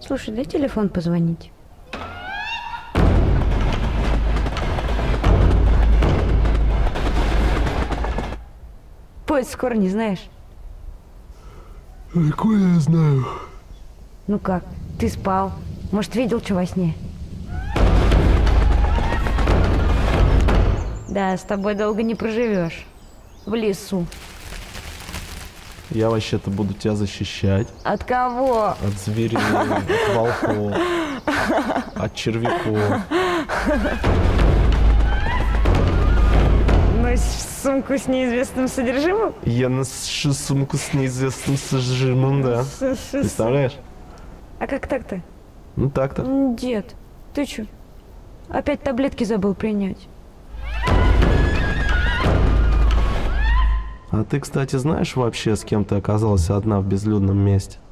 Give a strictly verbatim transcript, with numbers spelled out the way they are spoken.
Слушай, дай телефон позвонить. Поезд скоро не знаешь? Какое я знаю? Ну как? Ты спал. Может, видел, что во сне? Да, с тобой долго не проживешь. В лесу. Я вообще-то буду тебя защищать. От кого? От зверей, от волков, от червяков. Носишь сумку с неизвестным содержимым? Я ношу сумку с неизвестным содержимым, да. Представляешь? А как так-то? Ну так-то. Дед, ты чё? Опять таблетки забыл принять. А ты, кстати, знаешь вообще, с кем ты оказалась одна в безлюдном месте?